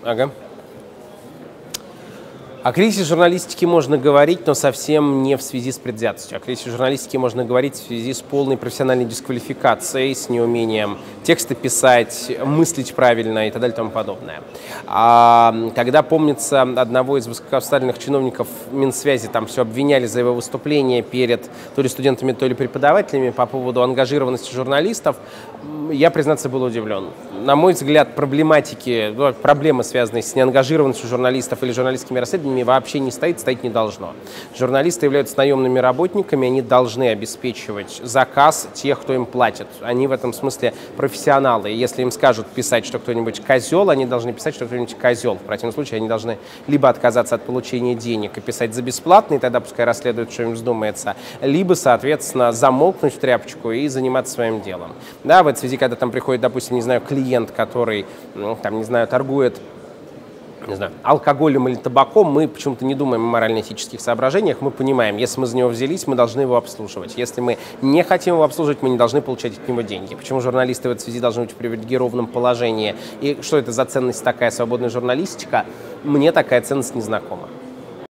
Ага. О кризисе журналистики можно говорить, но совсем не в связи с предвзятостью. О кризисе журналистики можно говорить в связи с полной профессиональной дисквалификацией, с неумением тексты писать, мыслить правильно и так далее и тому подобное. Когда, помнится, одного из высокопоставленных чиновников Минсвязи там все обвиняли за его выступление перед то ли студентами, то ли преподавателями по поводу ангажированности журналистов, я, признаться, был удивлен. На мой взгляд, проблемы, связанные с неангажированностью журналистов или журналистскими расследованиями, вообще не стоять не должно. Журналисты являются наемными работниками, они должны обеспечивать заказ тех, кто им платит. Они в этом смысле профессионалы. И если им скажут писать, что кто-нибудь козел, они должны писать, что кто-нибудь козел. В противном случае они должны либо отказаться от получения денег и писать за бесплатно, и тогда пускай расследуют, что им вздумается, либо, соответственно, замолкнуть в тряпочку и заниматься своим делом. Да, в этой связи, когда там приходит, допустим, не знаю, клиент, который, там, не знаю, торгует, не знаю, алкоголем или табаком, мы почему-то не думаем о морально-этических соображениях, мы понимаем, если мы за него взялись, мы должны его обслуживать. Если мы не хотим его обслуживать, мы не должны получать от него деньги. Почему журналисты в этой связи должны быть в привилегированном положении? И что это за ценность такая, свободная журналистика? Мне такая ценность не знакома.